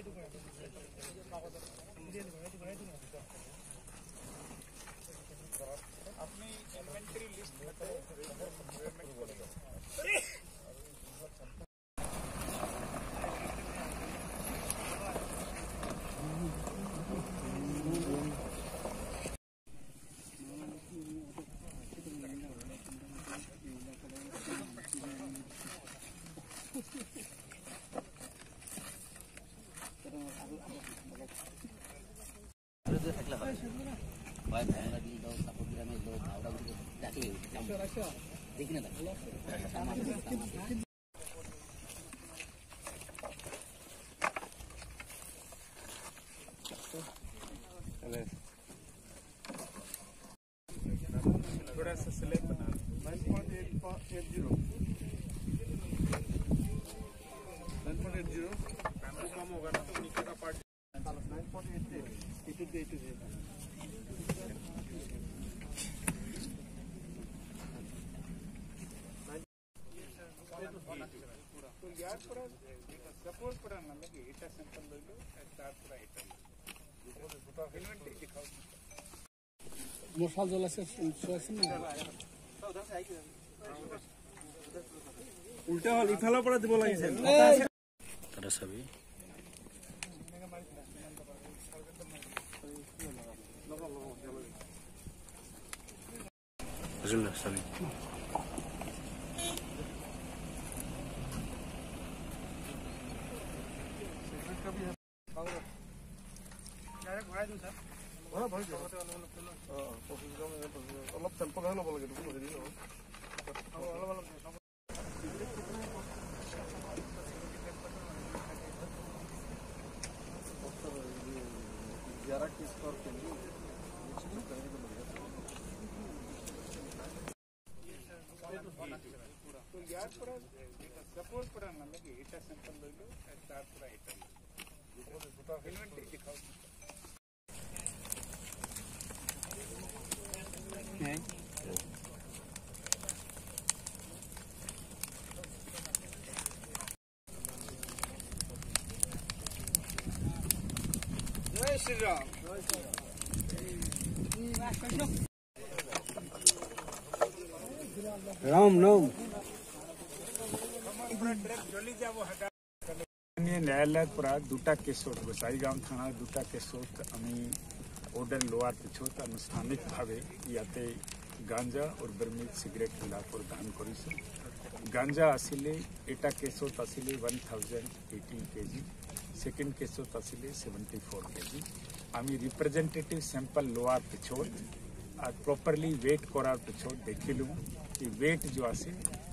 अपनी inventory list बताओ। थोड़ा सा स्लैब बना 9.80 कम होगा ना तो नीचे का पार्ट 9.80 तो यार पूरा सपोर्ट पूरा ना लगे इटा सिंपल ले लो चार पूरा इटा इन्वेंटरी दिखाओ मसाल जला से उल्टा हल इफाला पड़ा দিব লাগিছে তারা সবই বুঝুন না সবই डायरेक्ट भरा दूं सर हां भाई অলপ টেম্পল হৈ ল'ব লাগে দেখোন হেৰি নহয় অলপ जरा किस तौर पे तो यार पूरा सपोर्ट पूरा ना लगे इटा सिंपल ले लो चार पूरा इटा इन्वेंटरी दिखाओ जय श्री राम राम नाम न्यायालय पूरा दुटा केसोट गोसाईगांव थाना दुटा केसोट आम्ही ऑर्डर लोৱাৰ পিছত আনুষ্ঠানিকভাৱে ইয়াতে গাঞ্জা और बर्मिज सिगरेट বিলাকৰ দান কৰিছোঁ। গাঞ্জা আছিলে এটা কেছত আছিলে 1018 কেজি सेकेंड केसोत आसिले 74 केजी आमी रिप्रेजेंटेटिव सैंपल लोৱাৰ पिछोत और प्रॉपरली वेट करार पिछोत देखिलु कि वेट जो आसे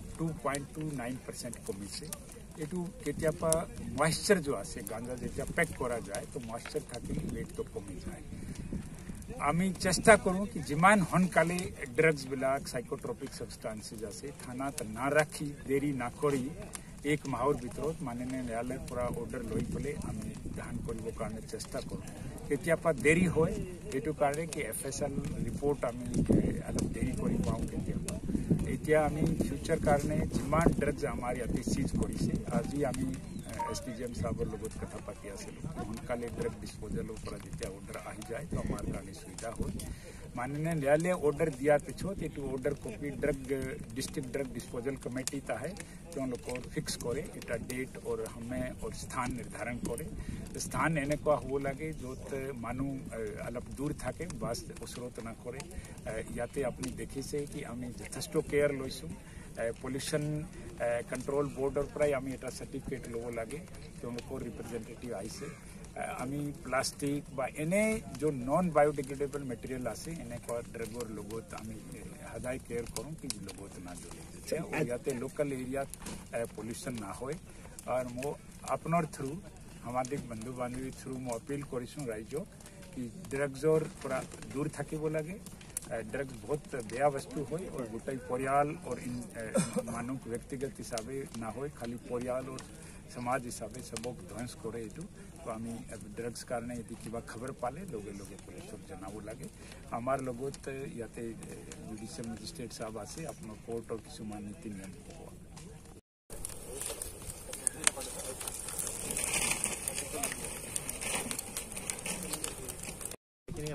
2.29% कमिसे एटू केतियापा मॉइस्चर जो आसे गांजा जेतिया पैक करा जाए तो मॉइस्चर थाकिले वेट तो कमी जाए आमी चेष्टा करूँ कि जिमान हनकाले ड्रग्स बिलाक साइकोट्रोपिक सब्सटेंसेस आसे थाना ना राखी देरी ना करी एक माहर ভিতৰত माननीय न्यायालय पूरा ऑर्डर লৈ পেলে আমি ধ্যান কৰিব কাৰণে চেষ্টা কৰোঁ কেতিয়াবা দেৰি হয় এইটো কাৰণে কি এফএসএল ৰিপোৰ্ট আমি অলপ দেৰি কৰি পাওঁ কেতিয়াবা এতিয়া আমি ফিউচাৰ কাৰণে যিমান ড্ৰাগছ আমাৰ ইয়াতে সিজ কৰিছে আজি আমি एसडीएम साहबर লগত কথা পাতি আছিলোঁ সোনকালে ড্ৰাগ ডিসপোজালৰ পৰা যেতিয়া অৰ্ডাৰ আহি যায় তো আমাৰ কাৰণে সুবিধা হয় माननीय न्यायालय ऑर्डर दिया पिछोत ये order copy drug district drug disposal committee ता है तो उन लोग फिक्स करे इटा डेट और हमें और स्थान निर्धारण करे स्थान एने को हो लगे जो मानू अलग दूर थाके बास उसरत ना करे याते अपनी देखी से कि हमें यथेष्ट केयर लैसो पॉल्यूशन कंट्रोल बोर्ड और प्राय हमें एटा सर्टिफिकेट लोगो लगे तो उन लोग रिप्रेजेंटेटिव आई से आमी प्लास्टिक बा एने जो नॉन बायोडिग्रेडेबल मटेरियल आसे एने को ड्रगोर लोगोत आमी हदाय केयर करूँ कि लोगोत ना जोड़े और याते लोकल एरिया पॉल्यूशन ना होए और मो अपनोर थ्रू हमारे बंधु बान्धवी थ्रू मो अपील करिसुं राइजो कि ड्रग्सोर पूरा दूर থাকিব লাগে ड्रग्स बहुत बेया वस्तु होय और गोटाई परियाल और मानुक व्यक्तिगत हिसाबे ना होय खाली परियाल और समाज हिसाबे सबक ध्वंस करे एटू तो आमी ड्रग्स कारणे यदि किबा खबर पाले लोगे लोगे पुलिस जनाबो लागे आमार लोगोत याते जुडिशियल मजिस्ट्रेट साहब आसे अपनो कोर्ट और किसुमान नीति नियम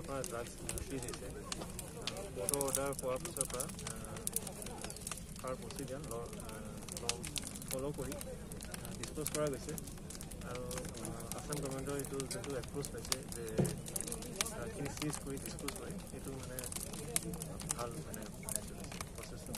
আপোনাৰ ড্ৰাগছ চিজ হৈছে ফটো অৰ্ডাৰ কৰাৰ পিছৰ পৰা তাৰ প্ৰচিডিউৰ ল ফ'ল' কৰি ডিছপ'জ কৰা গৈছে আৰু আসাম গভৰ্ণমেণ্টৰ এইটো যোনটো এপ্ৰ'চ পাইছে যে এইখিনি চিজ কৰি ডিছপ'জ কৰে সেইটো মানে ভাল মানে প্ৰচেছটো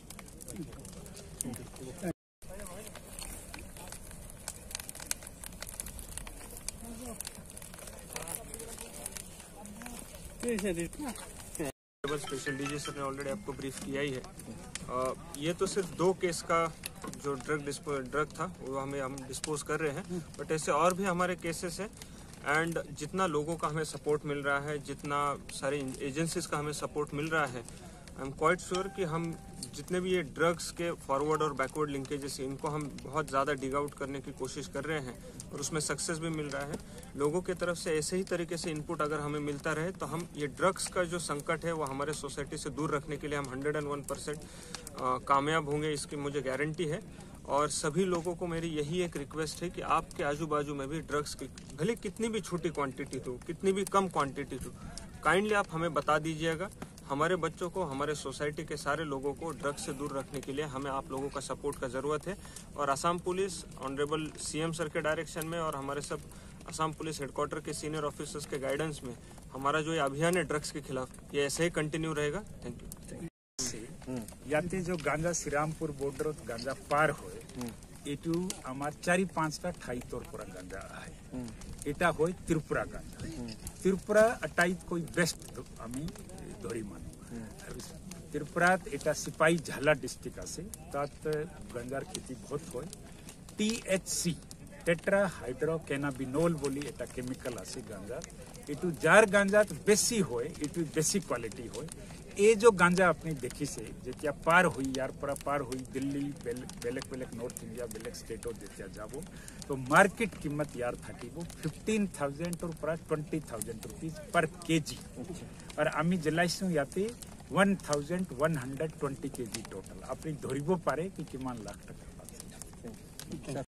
स्पेशल डीजी सर ने ऑलरेडी आपको ब्रीफ किया ही है। ये तो सिर्फ 2 केस का जो ड्रग था वो हम डिस्पोज कर रहे हैं, बट ऐसे और भी हमारे केसेस हैं। एंड जितना लोगों का हमें सपोर्ट मिल रहा है, जितना सारी एजेंसीज का हमें सपोर्ट मिल रहा है, आई एम क्वाइट श्योर कि हम जितने भी ये ड्रग्स के फॉरवर्ड और बैकवर्ड लिंकेजेस इनको हम बहुत ज़्यादा डिग आउट करने की कोशिश कर रहे हैं और उसमें सक्सेस भी मिल रहा है। लोगों की तरफ से ऐसे ही तरीके से इनपुट अगर हमें मिलता रहे तो हम ये ड्रग्स का जो संकट है वो हमारे सोसाइटी से दूर रखने के लिए हम 101% कामयाब होंगे, इसकी मुझे गारंटी है। और सभी लोगों को मेरी यही एक रिक्वेस्ट है कि आपके आजू बाजू में भी ड्रग्स की भले कितनी भी छोटी क्वांटिटी हो, कितनी भी कम क्वांटिटी हो, काइंडली आप हमें बता दीजिएगा। हमारे बच्चों को, हमारे सोसाइटी के सारे लोगों को ड्रग्स से दूर रखने के लिए हमें आप लोगों का सपोर्ट का ज़रूरत है। और Assam police honourable CM sir के डायरेक्शन में और हमारे सब असम पुलिस हेडक्वार्टर के सीनियर ऑफिसर्स के गाइडेंस में हमारा जो ये अभियान है ड्रग्स के खिलाफ, ये ऐसे ही कंटिन्यू रहेगा। Thank you. याते जो गांजा श्रीरामपुर बॉर्डर गांजा पार होए एटू आमार 4-5टा ठाई तोर पूरा गांजा है। এটা হয় ত্রিপুরা গাঁজা। ত্রিপুরা আটাইত কই বেস্ট আমি ধরি মানো। ত্রিপুরাত এটা সিপাহী ঝালা ডিস্ট্রিক্ট আছে, তাত গাঁজার খেতি বহুত হয়। THC টেট্রা হাইড্রো ক্যানাবিনোল বলি এটা কেমিক্যাল আছে গাঁজা। এটু যার গাঁজাত বেশি হয় এটু বেশি কোয়ালিটি হয়। ये जो गांजा अपनी देखी से जेतिया पार हुई यार पूरा पार हुई दिल्ली बेलेक नॉर्थ इंडिया बेलेक स्टेटो जेतिया जाबो तो मार्केट कीमत यार थाकी वो 15,000 और पूरा 20,000 रुपीज पर केजी और आमी जलाइसु याते 1,120 केजी टोटल अपनी धरिबो पारे कि किमान लाख टका।